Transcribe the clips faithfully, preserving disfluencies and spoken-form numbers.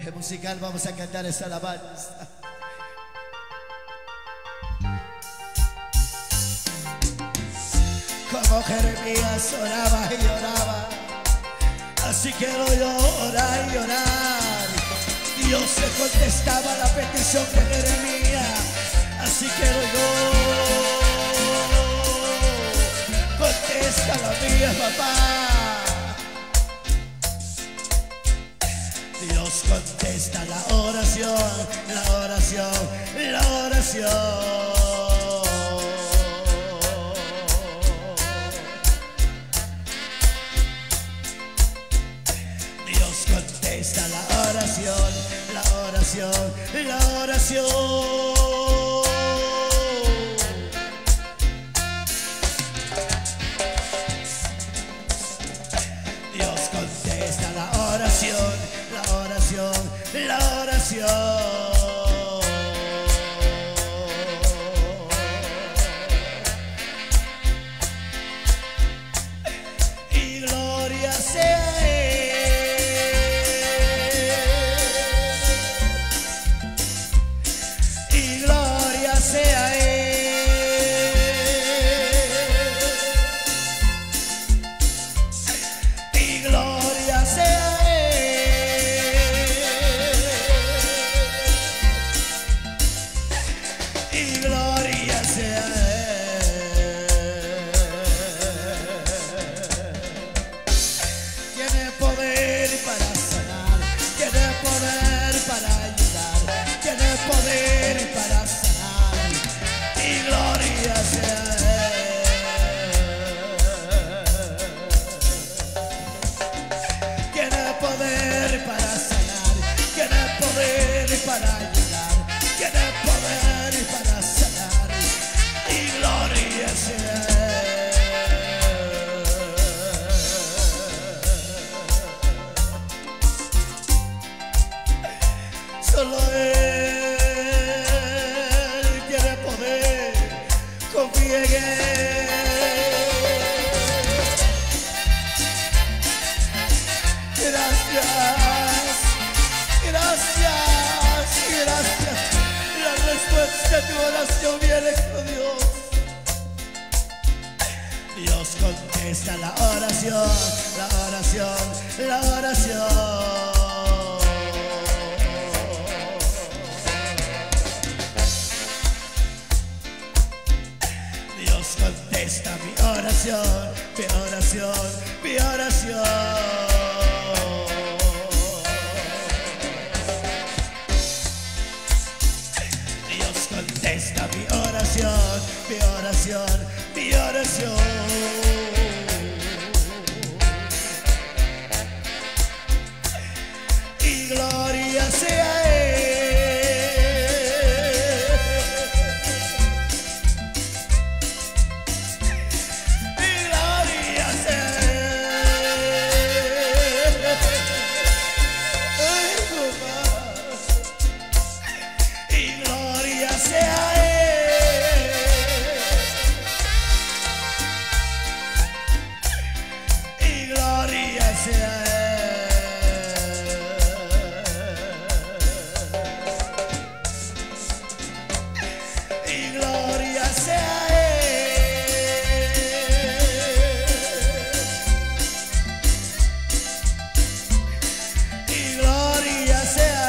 musical, vamos a cantar esta alabanza. Como Jeremías oraba y oraba, así quiero yo orar y orar. Dios le contestaba la petición de Jeremías, así quiero yo. Contesta la mía, papá. Dios contesta la oración, la oración, la oración. Dios contesta la oración, la oración, la oración. Dios contesta la oración, la oración, la oración. Y gloria sea a Él, y gloria sea a Él, y gloria sea a Él, y gloria sea a Él. Tiene poder para sanar, tiene poder para ayudar, tiene poder para sanar, y gloria sea a Él. Tiene poder para sanar, tiene poder para ayudar, tiene poder para sanar, y gloria sea a Él. Solo Él tiene poder, confíe en Él. Gracias, gracias, gracias. La respuesta a tu oración viene con Dios. Dios contesta la oración, la oración, la oración. Dios contesta mi oración, mi oración, mi oración. Dios contesta mi oración, mi oración, mi oración. Y gloria sea a Él. Y gloria sea a Él. Ay, mamá. Y gloria sea a Él. Y gloria sea a Él. Y gloria sea a Él. Y gloria sea a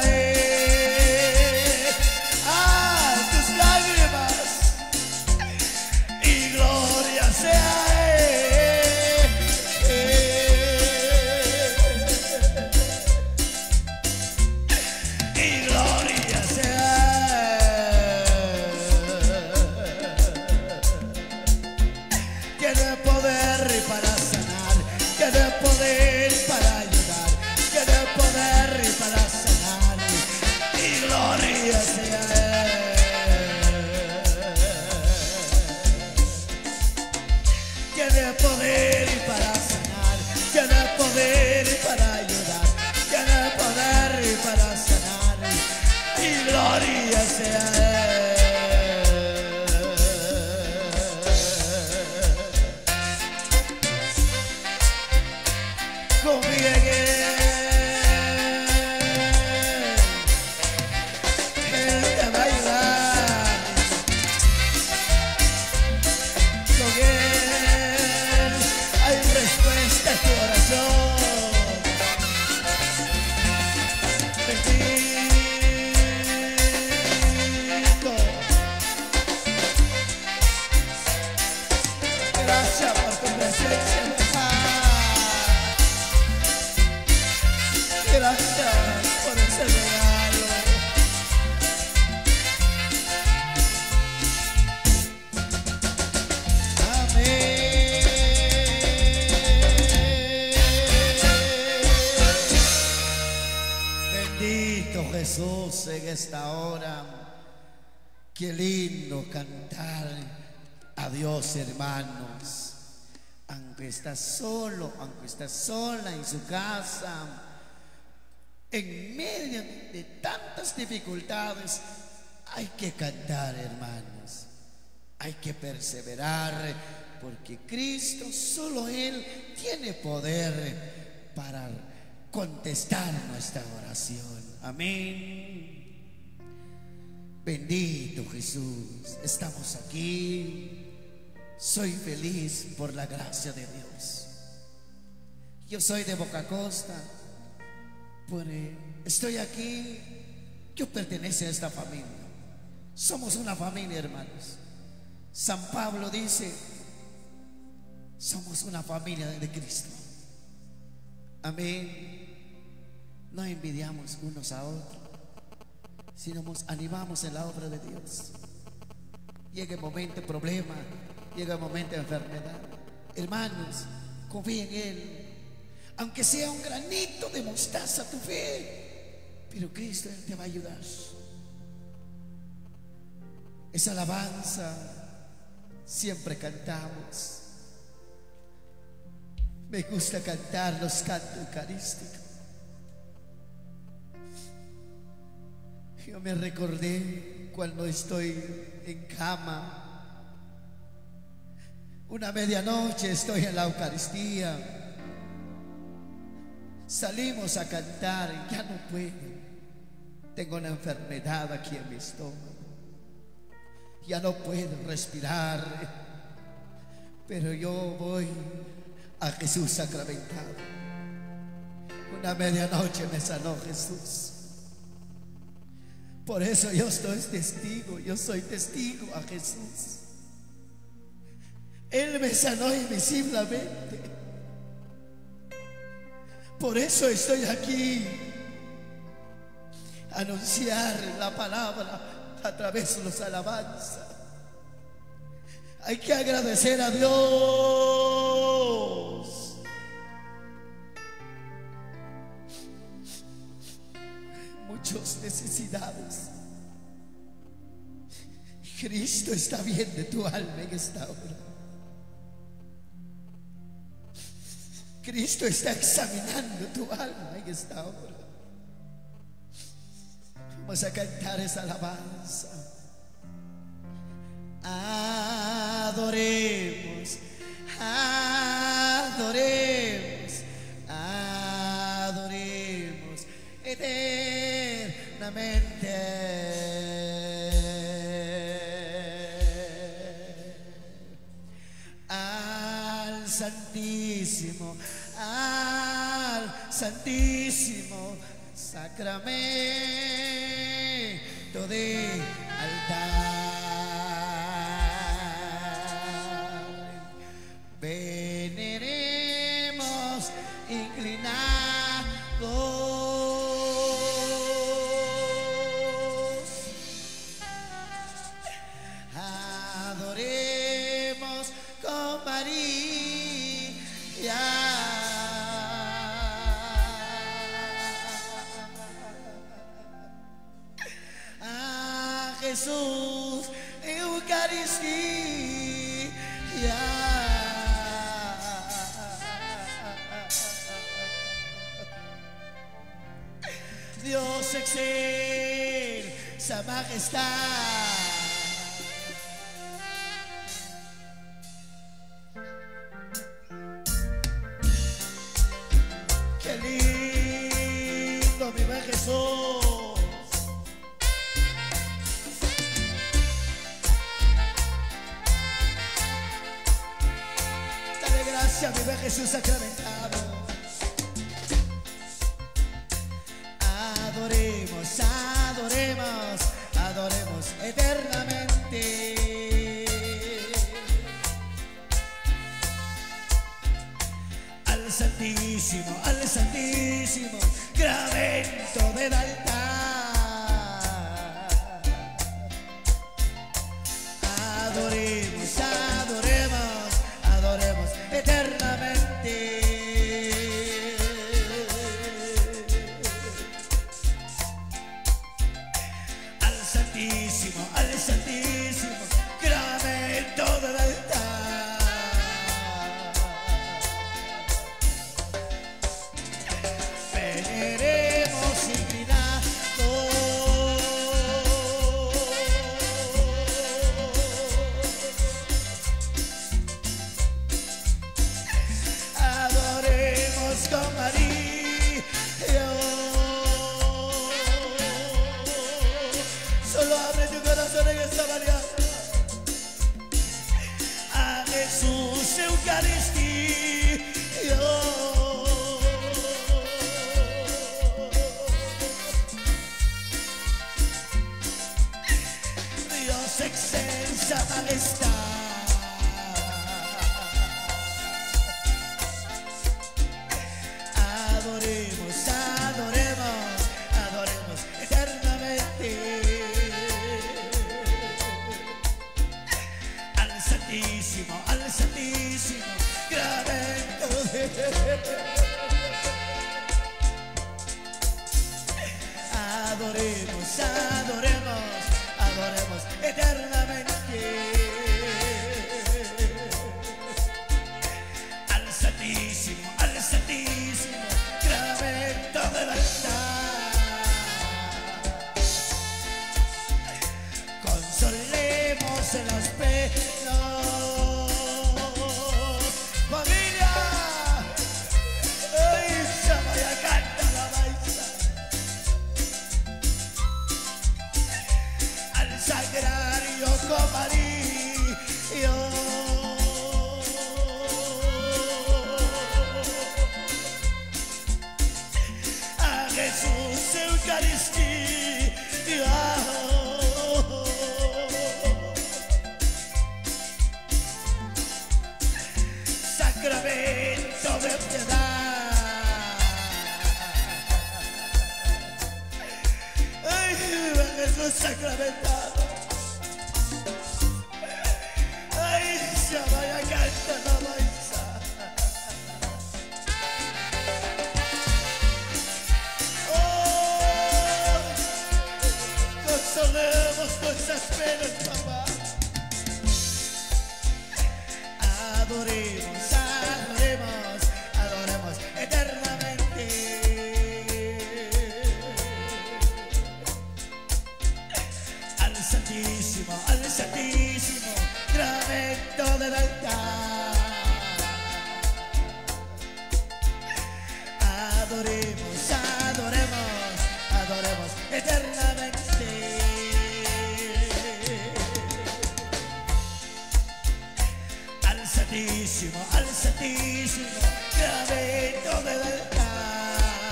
Bendito Jesús en esta hora. Qué lindo cantar a Dios, hermanos. Aunque estás solo, aunque estás sola en su casa, en medio de tantas dificultades, hay que cantar, hermanos. Hay que perseverar, porque Cristo, solo Él tiene poder para contestar nuestra oración. Amén. Bendito Jesús, estamos aquí. Soy feliz por la gracia de Dios. Yo soy de Boca Costa, por, eh, estoy aquí. Yo pertenezco a esta familia. Somos una familia, hermanos. San Pablo dice: somos una familia de Cristo. Amén. No envidiamos unos a otros, sino nos animamos en la obra de Dios. Llega el momento de problema, llega el momento de enfermedad, hermanos, confía en Él. Aunque sea un granito de mostaza tu fe, pero Cristo, Él te va a ayudar. Esa alabanza siempre cantamos. Me gusta cantar los cantos eucarísticos. Yo me recordé cuando estoy en cama, una medianoche estoy en la Eucaristía, salimos a cantar y ya no puedo. Tengo una enfermedad aquí en mi estómago, ya no puedo respirar, pero yo voy a Jesús sacramentado. Una medianoche me sanó Jesús. Por eso yo estoy testigo, yo soy testigo a Jesús. Él me sanó invisiblemente. Por eso estoy aquí, a anunciar la palabra a través de los alabanzas. Hay que agradecer a Dios. Muchas necesidades. Cristo está viendo tu alma en esta hora. Cristo está examinando tu alma en esta hora. Vamos a cantar esa alabanza. Adoremos, adoremos, adoremos eternamente al Santísimo, al Santísimo Sacramento de altar. Veneremos inclinados, adoremos con María, a Jesús Eucaristía. Dios excelsa majestad. Qué lindo, mi buen Jesús. Dale gracias, mi buen Jesús sacramentado. Adoremos, adoremos, adoremos eternamente al Santísimo, al Santísimo Sacramento del altar. Adoremos, adoremos, adoremos eternamente Santísimo, al Santísimo, Sacramento del altar. Veneremos inclinando adoremos con María. Solo abre tu corazón en esta mañana a Jesús Eucaristía. Dios excelsa majestad, adoremos, adoremos, adoremos eternamente al Santísimo, al Santísimo, Sacramento de adoremos, adoremos, adoremos eternamente al Santísimo, al Santísimo, Sacramento del altar. Consolemos en los pelos, familia. Ay, se vaya a cantar la baisa al sagrario con María. A Jesús Eucaristía, Sacramento de piedad. Ay, Jesús sacramentado. Ay, se vaya a cantar la baisa. Oh, consolemos nuestras penas, papá. Adoremos, adoremos, adoremos eternamente al Santísimo, al Santísimo, Sacramento del altar. Adoremos, adoremos, adoremos eternamente al Santísimo, al Santísimo, Sacramento del altar.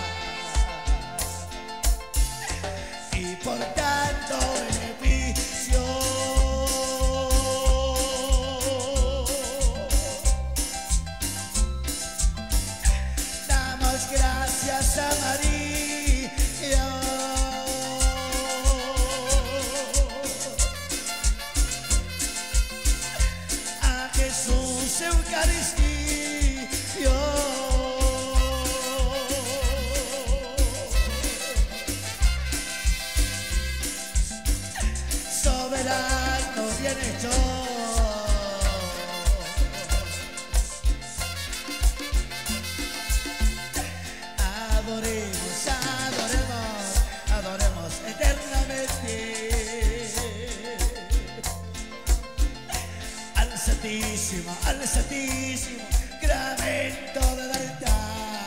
Y por tanto beneficio damos gracias a María. Jesús Eucaristía, soberano bien hecho, adoremos, adoremos, adoremos eternamente al Santísimo, al Santísimo, Sacramento del altar.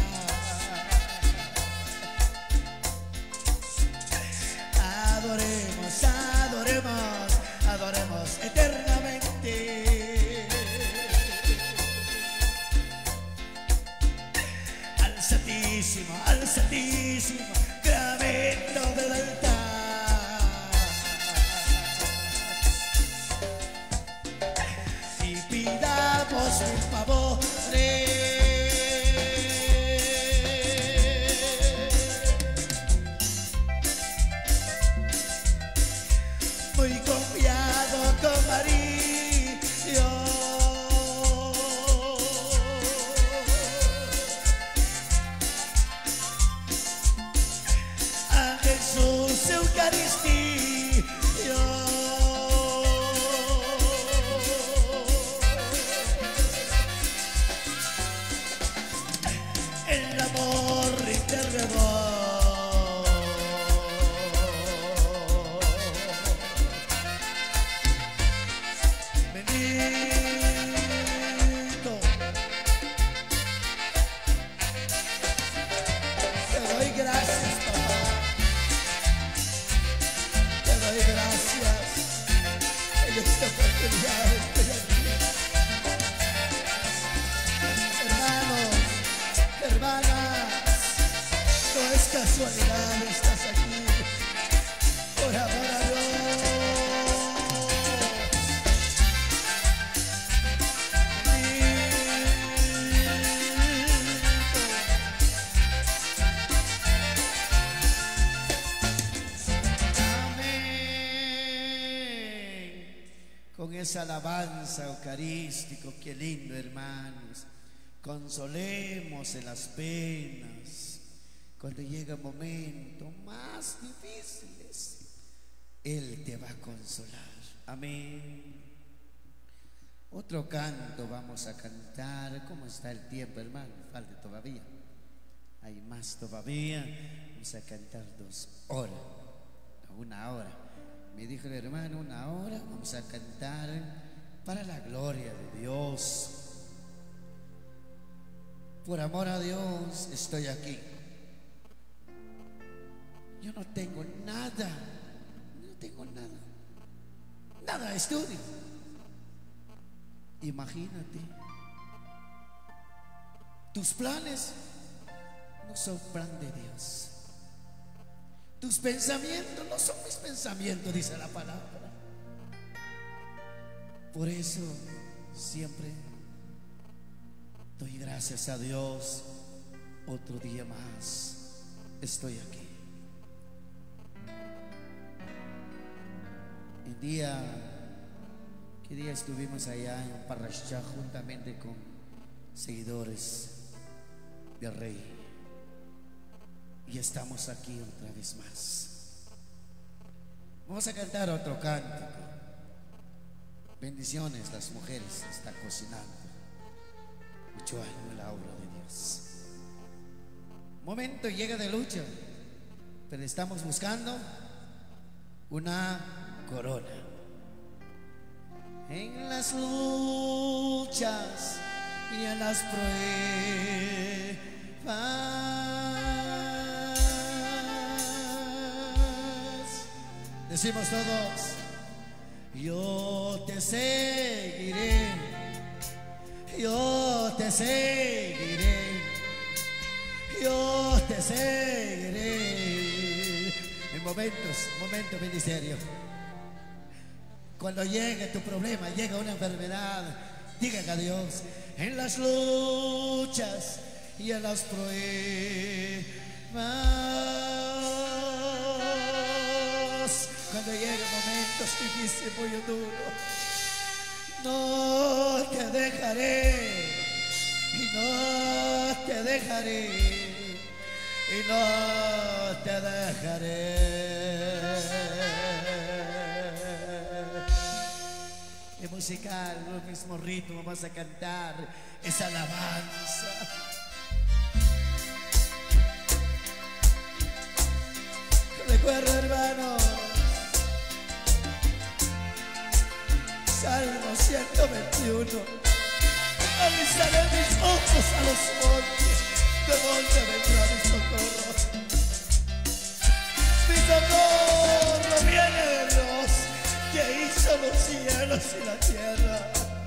Adoremos, adoremos, adoremos eternamente al Santísimo, al Santísimo, Sacramento del altar. Y pidamos mi favor esa alabanza eucarística. Qué lindo, hermanos. Consolemos en las penas. Cuando llega momentos más difíciles, Él te va a consolar. Amén. Otro canto vamos a cantar. ¿Cómo está el tiempo, hermano? Falta todavía. Hay más todavía. Vamos a cantar dos horas. Una hora. Me dijo el hermano, una hora. Vamos a cantar para la gloria de Dios. Por amor a Dios estoy aquí. Yo no tengo nada. No tengo nada. Nada de estudio. Imagínate. Tus planes no son plan de Dios. Tus pensamientos no son mis pensamientos, dice la palabra. Por eso siempre doy gracias a Dios. Otro día más estoy aquí. El día, ¿qué día estuvimos allá en Parrashá juntamente con seguidores del Rey? Y estamos aquí otra vez más. Vamos a cantar otro cántico. Bendiciones, las mujeres están cocinando. Mucho ánimo en la obra de Dios. Momento llega de lucha, pero estamos buscando una corona. En las luchas y en las pruebas, decimos todos: yo te seguiré, yo te seguiré, yo te seguiré. En momentos, momentos, ministerio. Cuando llegue tu problema, llega una enfermedad, digan a Dios: en las luchas y en las pruebas, cuando lleguen momentos difíciles, muy duros, no te dejaré, y no te dejaré, y no te dejaré. Es musical, el mismo ritmo, vamos a cantar esa alabanza. Recuerda, hermano, Salmo ciento veintiuno. Alzaré mis ojos a los montes, ¿de dónde vendrá mi socorro? Mi socorro viene de Dios, que hizo los cielos y la tierra.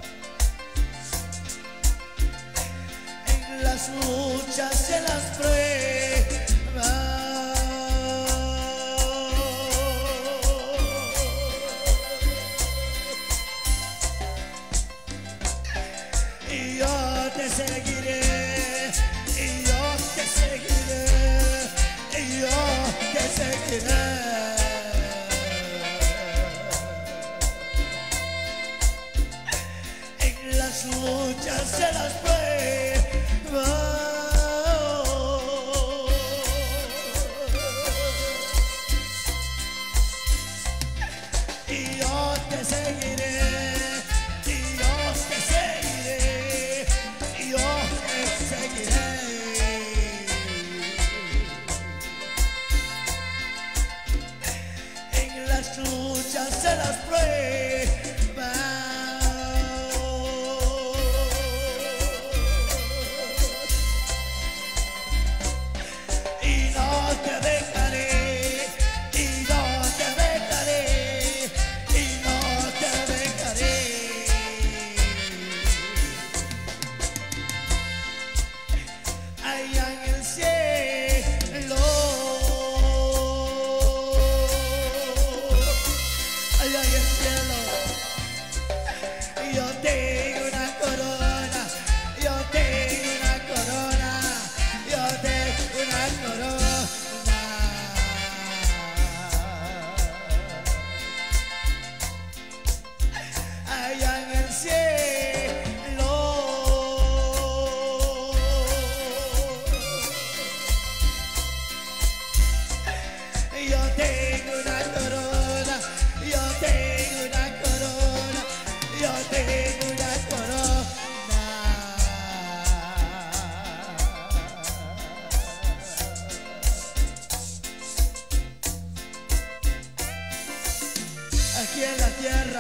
En las luchas y en las pruebas, y yo te seguiré, y yo te seguiré, y yo te seguiré. Las luchas se las pruebas, y yo te seguiré, y yo te seguiré, y yo te seguiré. En las luchas se las pruebas, allá en el cielo. tengo una corona, yo tengo una corona, yo tengo una corona. Aquí en la tierra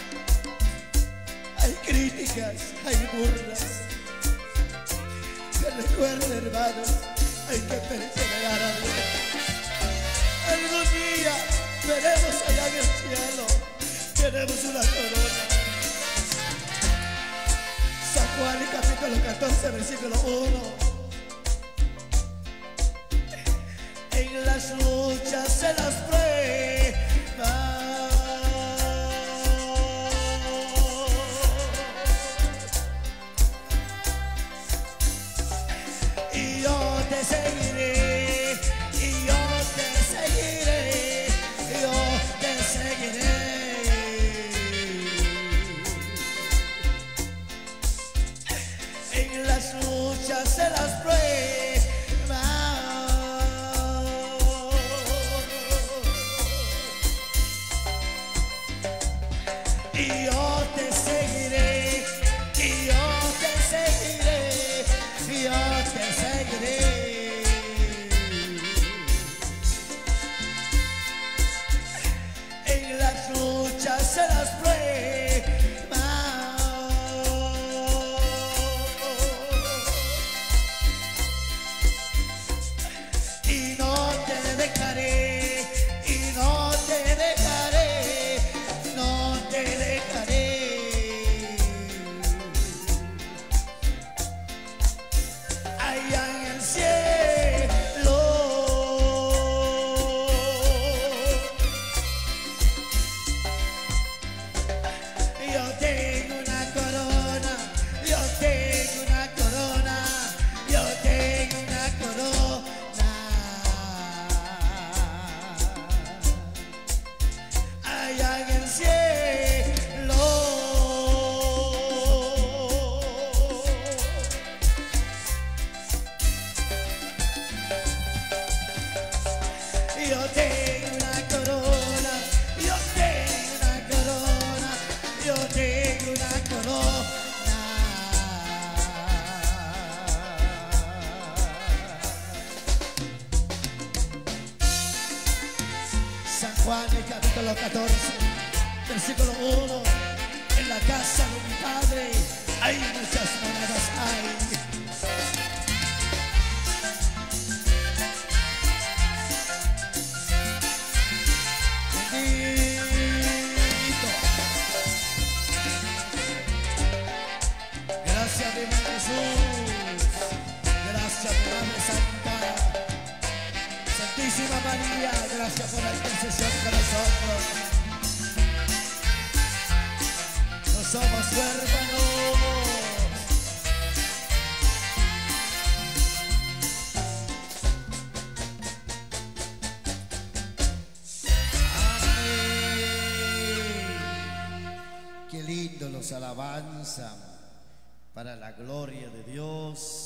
hay críticas, hay burlas. Que recuerden, hermanos, hay que perseverar a Dios. Algún día veremos allá en el cielo, tenemos una corona. San Juan, capítulo catorce, versículo uno. En las luchas, en las pruebas, seguiré, y yo te seguiré, yo te seguiré. En las luchas, en las pruebas, y yo te seguiré, y yo te seguiré, y yo te seguiré. Se las pruebas, y no te dejaré, y no te dejaré, no te dejaré. Allá en el cielo yo tengo una corona, yo tengo una corona, yo tengo una corona. Allá en el cielo yo tengo una corona, yo tengo una corona, yo tengo una corona. San Juan, el capítulo catorce, versículo uno. En la casa de mi padre hay muchas monedas, hay. Gracias, mi Jesús. Gracias, mi Madre Santa. Santísima María, gracias por la intercesión con nosotros. No somos huérfanos. Amén. Qué lindo los alabanzas para la gloria de Dios.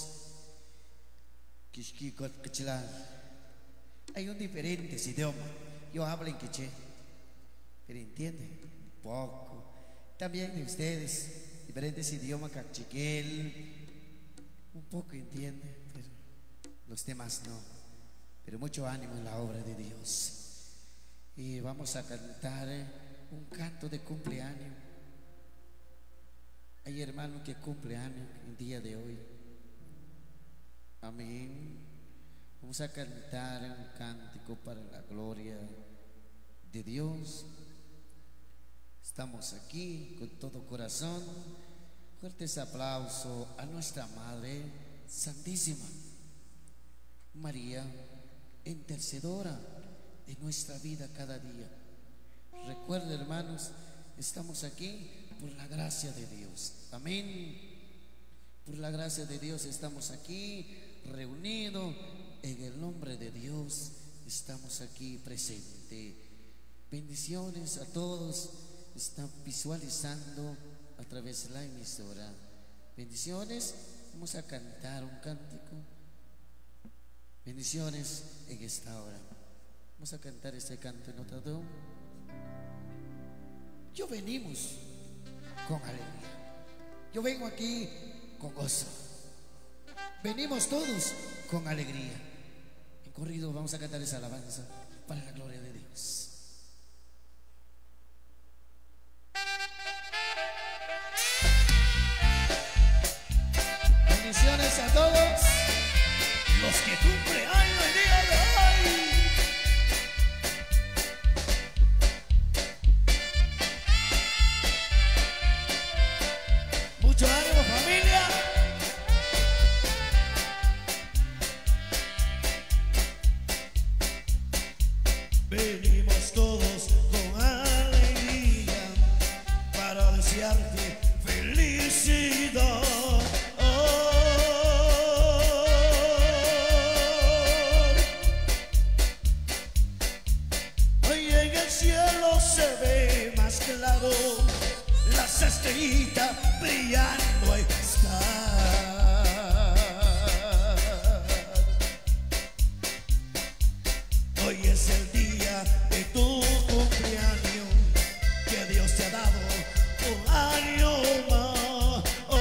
Hay un diferentes idiomas. Yo hablo en quiché, pero entienden un poco. También ustedes, diferentes idiomas, cachiquel, un poco entienden, pero los demás no. Pero mucho ánimo en la obra de Dios. Y vamos a cantar un canto de cumpleaños. Hay hermanos que cumpleaños el día de hoy. Amén. Vamos a cantar un cántico para la gloria de Dios. Estamos aquí con todo corazón. Fuertes aplausos a nuestra Madre Santísima María, intercedora de nuestra vida cada día. Recuerden, hermanos, estamos aquí por la gracia de Dios. Amén. Por la gracia de Dios estamos aquí reunidos en el nombre de Dios. Estamos aquí presentes. Bendiciones a todos. Están visualizando a través de la emisora. Bendiciones. Vamos a cantar un cántico. Bendiciones en esta hora. Vamos a cantar este canto notado. Yo venimos con alegría. Yo vengo aquí con gozo. Venimos todos con alegría. En corrido vamos a cantar esa alabanza para la gloria de Dios. Bendiciones a todos los que cumplen años el día de hoy. Mucho ánimo, familia. Venimos todos con alegría para desearte felicidad. Hoy en el cielo se ve más claro, las estrellitas brillando están. Hoy es el día de tu cumpleaños, que Dios te ha dado un año más.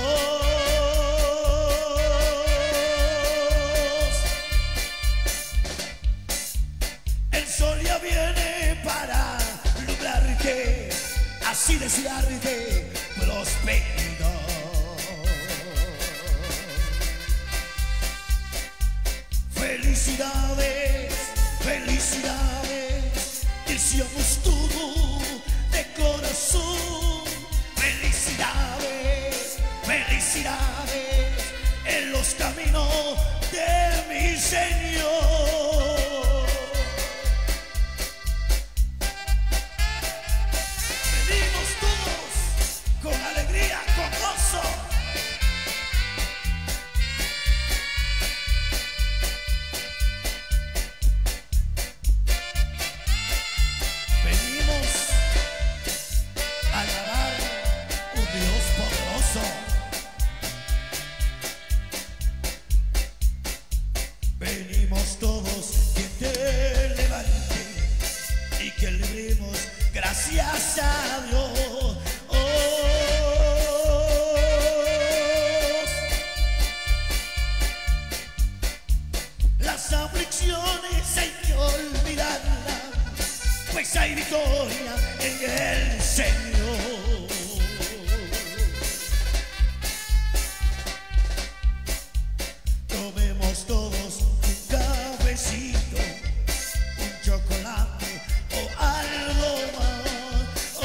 El sol ya viene para alumbrarte, así desearte prosperidad. Felicidades, felicidades, deseamos todo de corazón. Felicidades, felicidades, en los caminos de mi Señor. Venimos todos con alegría, con gozo. Venimos a alabar un Dios poderoso. Venimos todos que te levante y que le demos gracias a Dios. Las aflicciones hay que olvidarlas, pues hay victoria en el Señor. Tomemos todos un cafecito, un chocolate o algo más.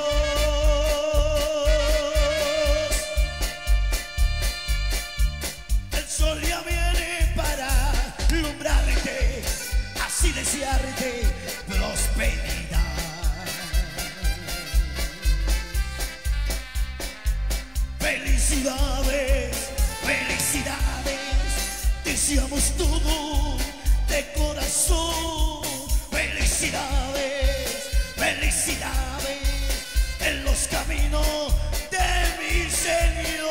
Oh, el sol ya viene para alumbrarte, así desearte prosperidad. Felicidades, felicidades, deseamos todo de corazón. Felicidades, felicidades, en los caminos de mi Señor.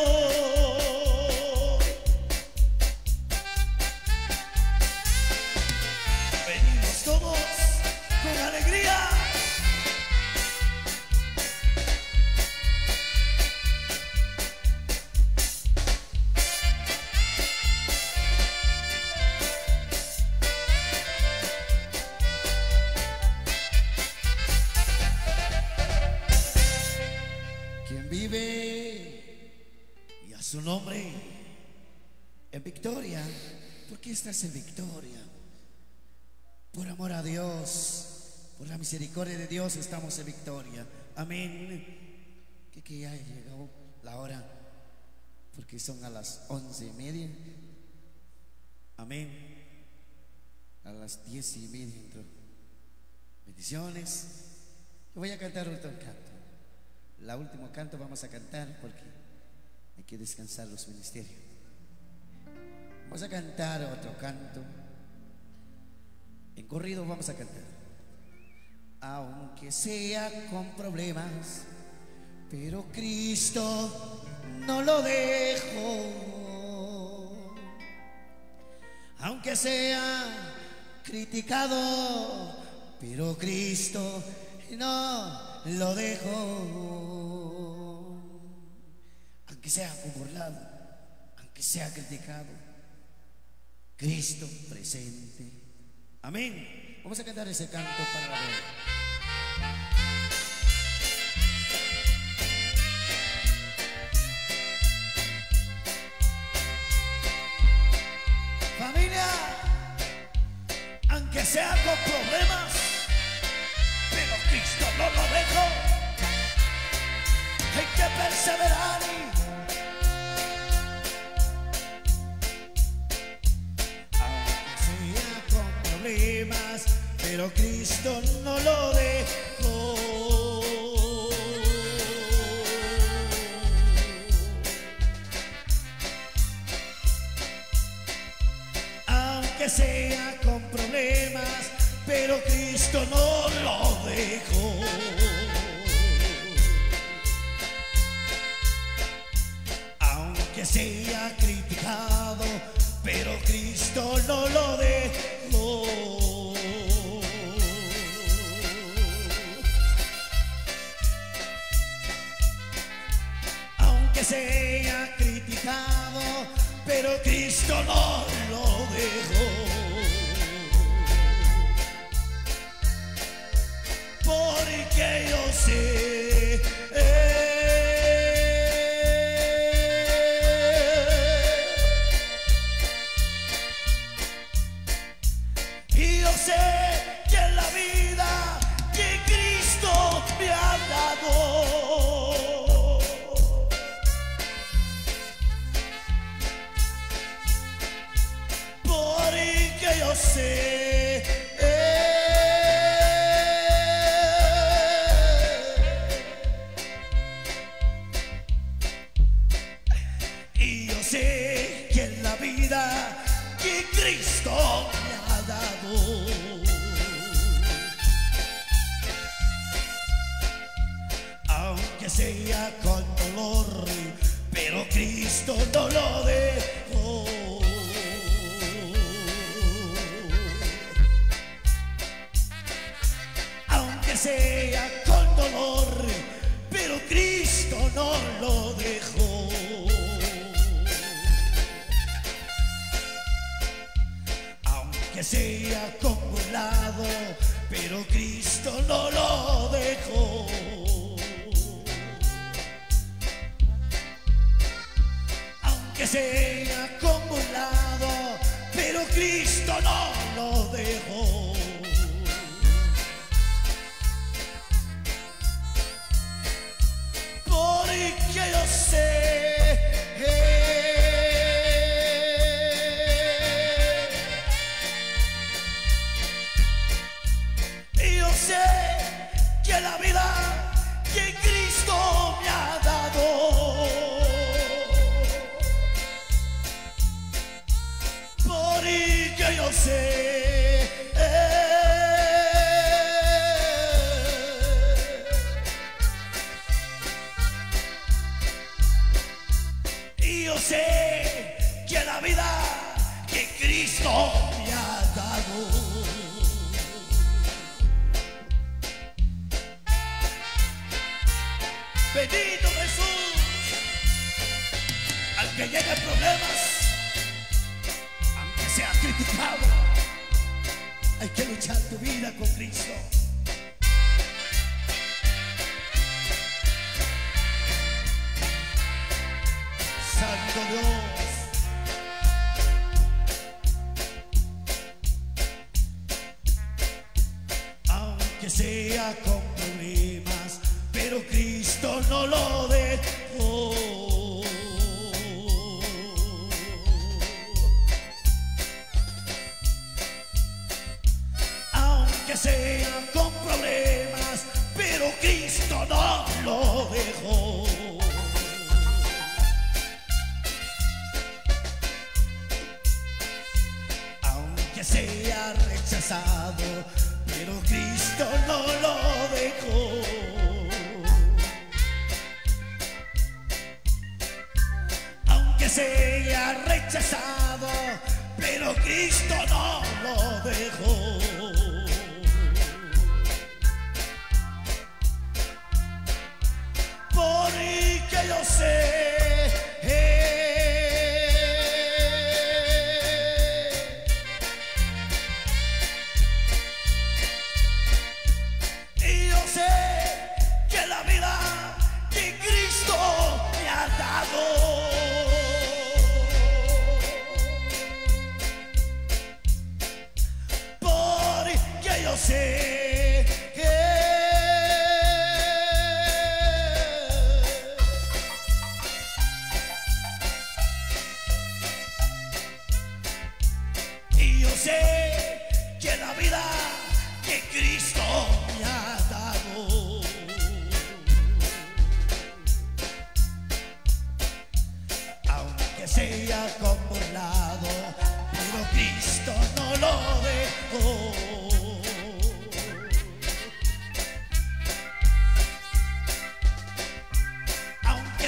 Venimos todos con alegría. Quien vive y a su nombre en victoria, porque estás en victoria. Por amor a Dios, por la misericordia de Dios, estamos en victoria. Amén. Que, que ya llegó la hora, porque son a las once y media. Amén. A las diez y media entró. Bendiciones. Yo voy a cantar otro canto. La última canto vamos a cantar porque hay que descansar los ministerios. Vamos a cantar otro canto. En corrido vamos a cantar. Aunque sea con problemas, pero Cristo no lo dejo. Aunque sea criticado, pero Cristo no lo dejó. Aunque sea burlado, aunque sea criticado, Cristo presente. Amén. Vamos a cantar ese canto para la gloria. Familia, aunque sea con problemas, pero Cristo no lo dejó. Hay que perseverar. Aunque sea con problemas, pero Cristo no lo dejó. Aunque sea con problemas, pero Cristo no lo dejó. Aunque sea criticado, pero Cristo no lo dejó. Aunque sea criticado, pero Cristo no lo dejó. Porque yo sé, eh, y yo sé que en la vida que Cristo me ha dado, porque yo sé, y yo sé que en la vida que Cristo me ha dado, aunque sea con dolor, pero Cristo no lo dejó. Aunque sea con dolor, pero Cristo no lo dejó. Aunque sea con burlado, pero Cristo no lo dejó. Aunque sea con burlado, pero Cristo no lo dejó. Porque yo sé, eh, yo sé que la vida que Cristo me ha dado, porque yo sé, y yo sé que la vida que Cristo me ha dado, bendito Jesús. Aunque lleguen problemas, aunque sea criticado, hay que luchar tu vida con Cristo. Santo Dios, aunque sea con problemas, pero Cristo no lo dejó. Aunque sea con problemas, pero Cristo no lo dejó. Aunque sea rechazado, pero Cristo no lo dejó. Aunque sea rechazado, pero Cristo no lo dejó.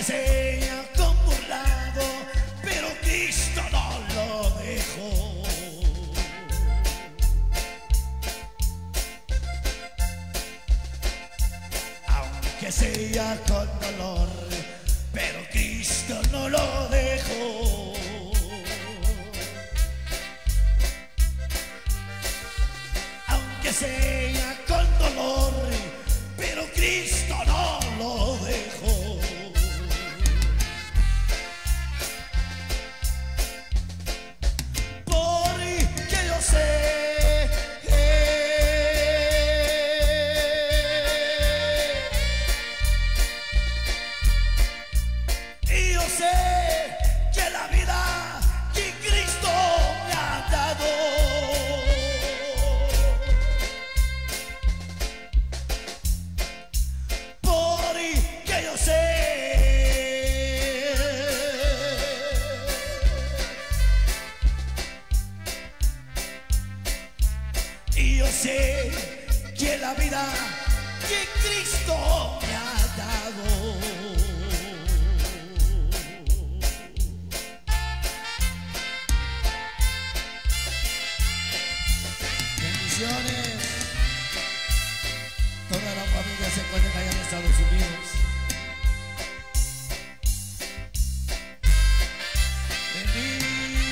aunque sea con burlado, pero Cristo no lo dejó. Aunque sea con dolor, pero Cristo no lo dejó. Aunque sea con dolor, pero Cristo no lo dejó. Porque yo sé y yo sé que la vida que Cristo me ha dado, porque yo sé y yo sé que la vida que Cristo me ha dado. Bendiciones. Toda la familia se encuentra allá en Estados Unidos. Bendito.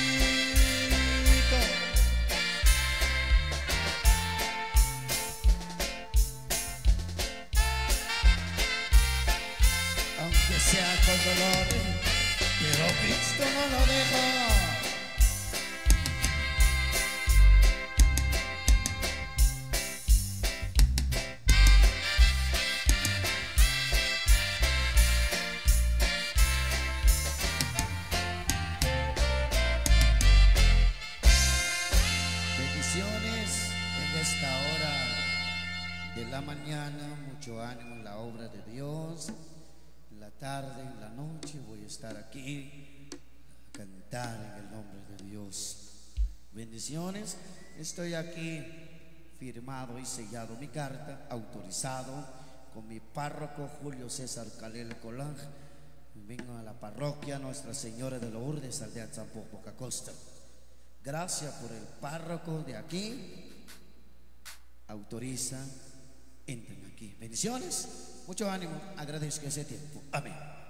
Aunque sea con dolor, pero Cristo no lo dejó. Bendiciones en esta hora de la mañana, mucho ánimo en la obra de Dios. En la tarde, en la noche voy a estar aquí a cantar en el nombre de Dios. Bendiciones, estoy aquí firmado y sellado mi carta, autorizado con mi párroco Julio César Calel Colán. Vengo a la parroquia Nuestra Señora de Lourdes, aldea San Boca Costa. Gracias por el párroco de aquí. Autoriza, entren aquí. Bendiciones, mucho ánimo, agradezco ese tiempo. Amén.